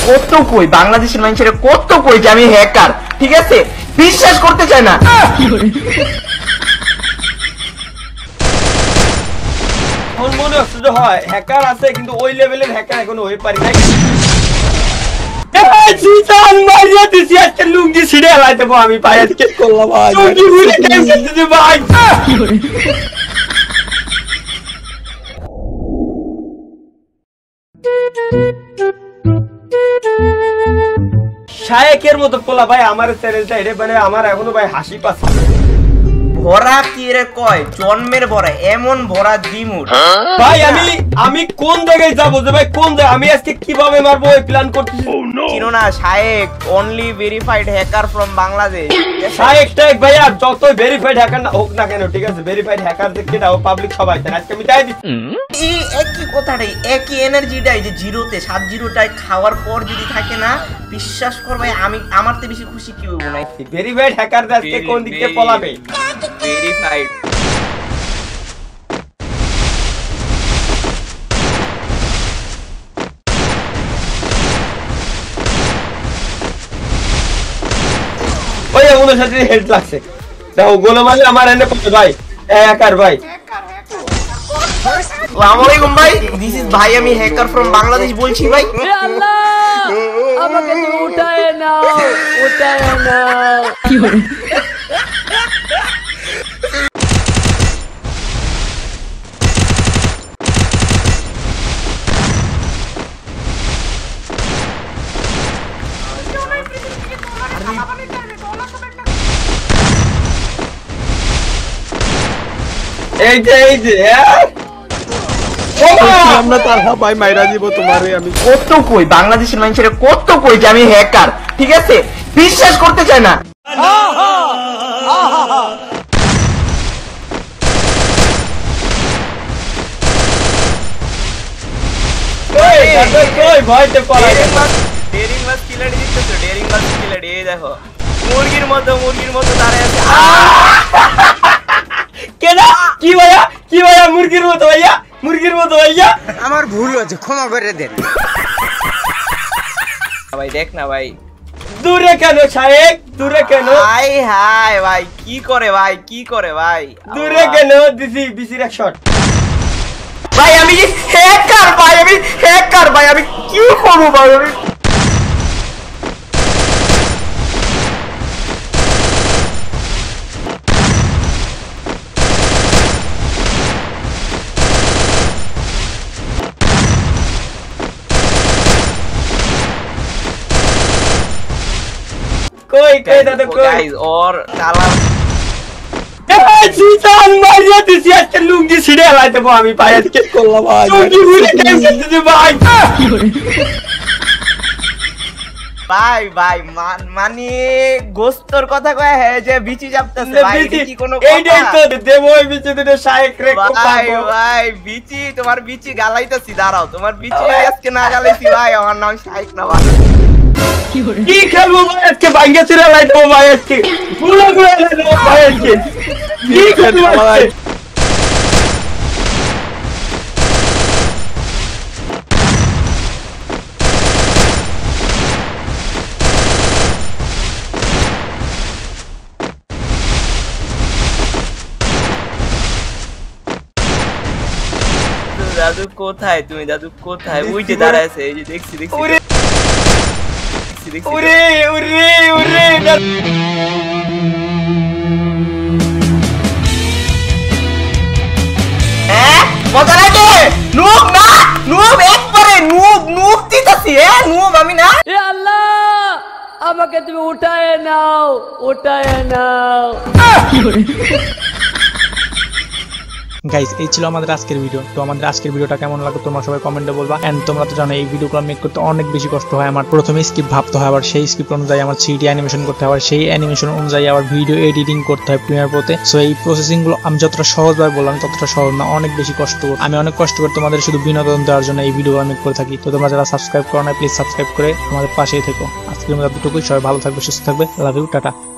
কত কই বাংলাদেশের মানুষের কত কই যে আমি হ্যাকার, ঠিক আছে? বিশ্বাস করতে চায় না। আমার মনে হচ্ছে যে হয় হ্যাকার আছে, কিন্তু ওই লেভেলের হ্যাকার এখনো হয়ে পারি নাই। লুঙ্গি ছিঁড়ে হেলাই দেবো আমি ভাই, আজকে করলাম ভাই। শায়েকের মতো পোলা ভাই আমার চ্যানেলটা এটা মানে আমার এখনো ভাই হাসি পাচ্ছে। ভরা কি রে কয় জন্মের ভরা, এমন ভরা দিমুর ভাই। আমি কোন জায়গায় যাবো যে ভাই, কোন জায়গায় আমি আজকে কিভাবে মারবো ওই প্ল্যান করতেছি। চিনো না Shayek, only verified hacker from Bangladesh. Shayek টাইক ভাইয়া যত ভেরিফাইড হ্যাকার না হোক না কেন, ঠিক আছে? ভেরিফাইড হ্যাকার দেখে দাও, পাবলিক সবাই জানে। আজকে আমি তাই দিচ্ছি এই একই কথাটাই, একই এনার্জিটাই যে জিরোতে 7-0টায় খাওয়ার পর যদি থাকে না, বিশ্বাস কর ভাই আমি আমার তো বেশি খুশি কি হবো না। ভেরিফাইড হ্যাকার আজকে কোন দিক দিয়ে পলাবে? ভেরিফাইড ওই ওনার সাথে হেড লাগছে, দেখো গোলে মারলে আমার এনে পড়ে ভাই। হ্যাকার ভাই, আসসালামু আলাইকুম ভাই, দিস ইজ ভাই, আমি হ্যাকার ফ্রম বাংলাদেশ বলছি ভাই। আল্লাহ আমাকে তুমি উঠায় নাও, উঠায় নাও। কি হলো? এই যে আমরা তালহা ভাই মাইরা দিব তোমারে। আমি কত কই বাংলাদেশের মানুষের কত কই যে আমি হ্যাকার, ঠিক আছে? বিশ্বাস করতে চায় না। ভয়তে পড়া ডেরিং মাছ কিলাড়ি দিতেছো, ডেরিং মাছ কিলাড়ি। এই দেখো মুরগির মতো দাঁড়ায় আছে। কেন? কি ভাইয়া মুরগির মতো ভাইয়া, মুরগির মতো ভাইয়া। আমার ভুল হয়েছে, ক্ষমা করে দেন ভাই। দেখ না ভাই, দূরে কেন শায়েক, দূরে কেন? হাই হাই ভাই, কি করে ভাই, কি করে ভাই, দূরে কেন? দিছি বিসির এক শট ভাই। আমি হ্যাকার ভাই, আমি হ্যাকার ভাই, আমি কি করবো ভাই? আমি কই দাদা কই ওর কালার মারিয়া দিছি, আজকে লুঙ্গি ছিঁড়ে হেলাই দেবো আমি ভাই, আজকে করলাম ভাই। ভাই ভাই মানে গোস্তর কথা কয় হ্যাঁ যে বিচি যাপতেছে ভাই, কি কোনো কথা? এইটাই তো দেবো ওই বিচি দুটো শায়েক রে। ভাই বিচি, তোমার বিচি গালাইতাছি, দাঁড়াও। তোমার বিচি আজকে না গালাইছি ভাই, আমার নাম শায়েক না ভাই। কি খেলবো ভাই আজকে? ভাঙ্গা ছিঁড়ে হেলাই দেবো ভাই আজকে, পুরো করে হেলাই দেবো ভাই আজকে। কি খেলবো ভাই? দাদু কোথায় তুমি? দাদু কোথায়? ওই যে দাঁড়ায় আছে, এই যে দেখছি। ওরে মজা লাগে। নুব না, নুব একবারে নুব দিতাছি। নুব আমি না। আল্লাহ আমাকে তুমি উঠায় নাও, উঠায় নাও। গাইস এই ছিল আমাদের আজকের ভিডিও। তো আমাদের আজকের ভিডিওটা কেমন লাগলো তোমরা সবাই কমেন্টে বলবা। এন্ড তোমরা তো জানো এই ভিডিওগুলো মেক করতে অনেক বেশি কষ্ট হয়। আমার প্রথমে স্ক্রিপ্ট ভাবতে হয়, আবার সেই স্ক্রিপ্ট অনুযায়ী আমার 3D অ্যানিমেশন করতে হয়, আবার সেই অ্যানিমেশন অনুযায়ী আবার ভিডিও এডিটিং করতে হয় প্রিমিয়ার প্রোতে। সো এই প্রসেসিং গুলো আমি যতটা সহজভাবে বললাম ততটা সহজ না, অনেক বেশি কষ্ট। আমি অনেক কষ্ট করে তোমাদের শুধু বিনোদন দেওয়ার জন্য এই ভিডিও মেক করে থাকি। তো তোমরা যারা সাবস্ক্রাইব করো না প্লিজ সাবস্ক্রাইব করে আমাদের পাশেই থেকো। আজকের মতো এতটুকুই। সবাই ভালো থাকবে, সুস্থ থাকবে। Love you, tata.